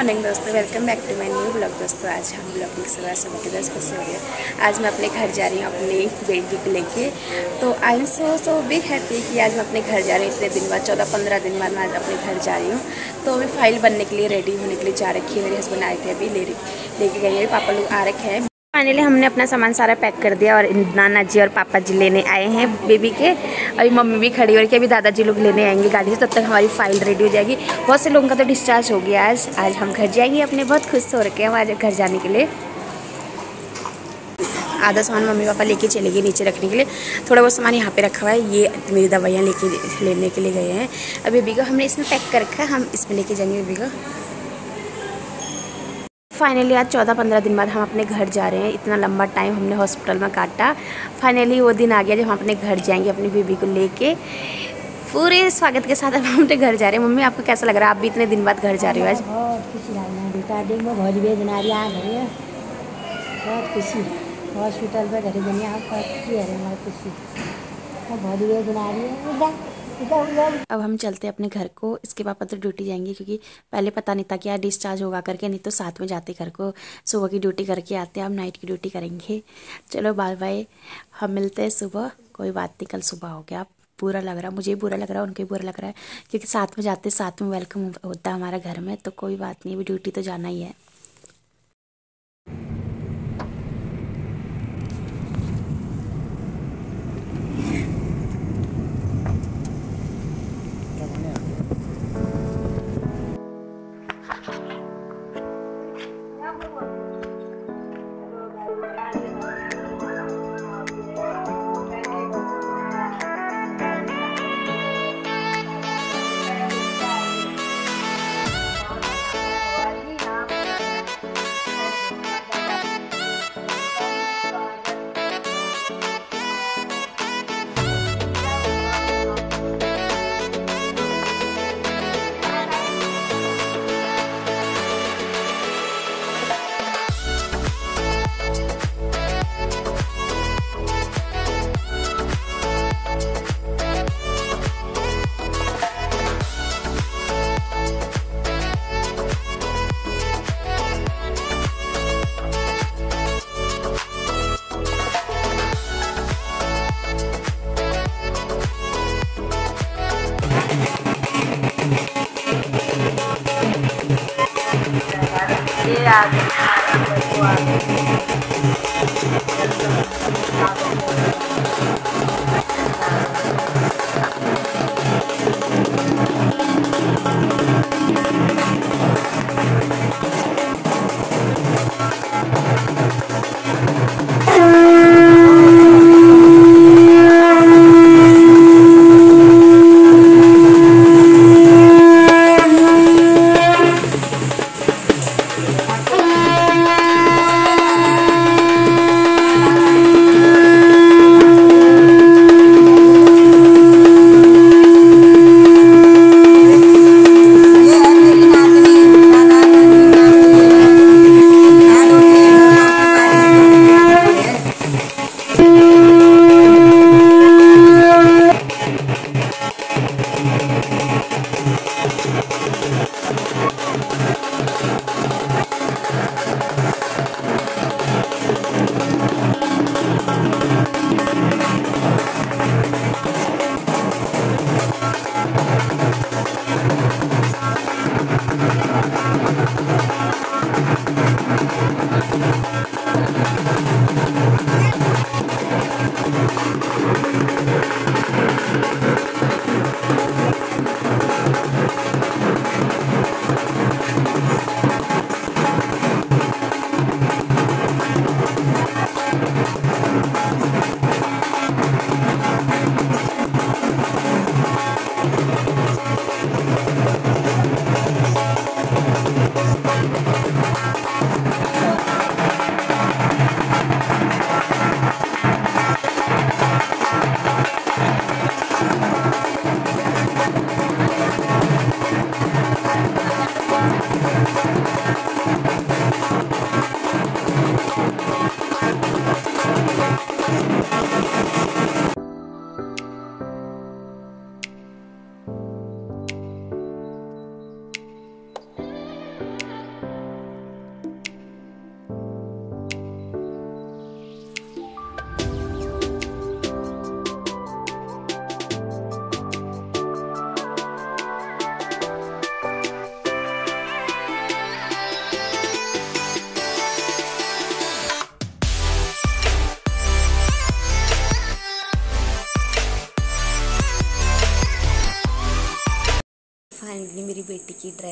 Morning दोस्तों, welcome back to my new blog. दोस्तों आज हम ब्लॉग की सुबह सुबह के 10 बजे हो गए। आज मैं अपने घर जा रही हूँ अपनी बेबी को लेके। तो I am so big happy कि आज मैं अपने घर जा रही हूँ। इतने दिन बाद 14-15 दिन बाद मैं आज अपने घर जा रही हूँ। तो अभी फाइल बनने के लिए रेडी होने के लिए जा रखी है। मेरे हस्बैंड आए थे, अभी लेके गए हैं। पापा लोग आ रखे हैं। फाइनली हमने अपना सामान सारा पैक कर दिया और नाना जी और पापा जी लेने आए हैं बेबी के। अभी मम्मी भी खड़ी हो रही है, अभी दादाजी लोग लेने आएंगे गाड़ी से। तब तक हमारी फाइल रेडी हो जाएगी। बहुत से लोगों का तो डिस्चार्ज हो गया आज हम घर जाएंगे अपने। बहुत खुश हो रखे हैं हम आज घर जाने के लिए। आधा सामान मम्मी पापा लेके चले गए नीचे रखने के लिए। थोड़ा बहुत सामान यहाँ पे रखा हुआ है। ये मेरी दवाइयाँ लेने के लिए गए हैं। अब बेबी को हमने इसमें पैक कर रखा है, हम इसमें लेके जाएंगे बेबी को। फाइनली आज 14-15 दिन बाद हम अपने घर जा रहे हैं। इतना लंबा टाइम हमने हॉस्पिटल में काटा। फाइनली वो दिन आ गया जब हम अपने घर जाएंगे अपनी बेबी को लेके। पूरे स्वागत के साथ अब हम अपने घर जा रहे हैं। मम्मी आपको कैसा लग रहा है? आप भी इतने दिन बाद घर जा रहे हो आज? बहुत खुशी लगना बेटा, देख मैं बहुत बेदना रही है, बहुत खुशी। हॉस्पिटल पर घर दुनिया बहुत खुशी है, हमारी खुशी बहुत बेदना रही है। अब हम चलते हैं अपने घर को। इसके पापा तो ड्यूटी जाएंगे क्योंकि पहले पता नहीं था कि यार डिस्चार्ज होगा करके, नहीं तो साथ में जाते घर को। सुबह की ड्यूटी करके आते हैं, हम नाइट की ड्यूटी करेंगे। चलो बाय बाय, हम मिलते हैं सुबह। कोई बात नहीं, कल सुबह हो गया। बुरा लग रहा है, मुझे बुरा लग रहा है, उनको बुरा लग रहा है क्योंकि साथ में जाते साथ में वेलकम होता है हमारा घर में। तो कोई बात नहीं, अभी ड्यूटी तो जाना ही है।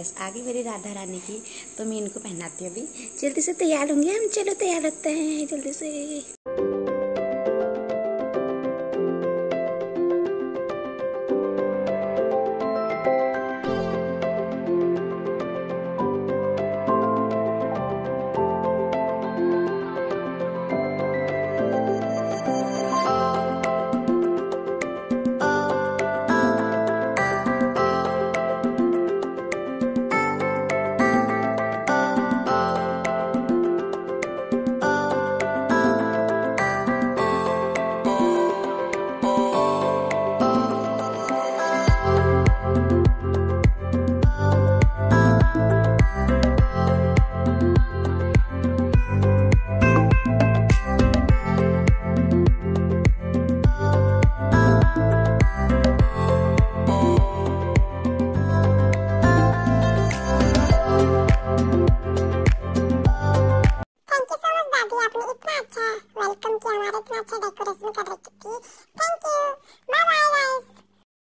ड्रेस आ गई मेरी राधा रानी की, तो मैं इनको पहनाती हूँ। अभी जल्दी से तैयार होंगे हम, चलो तैयार होते हैं जल्दी से।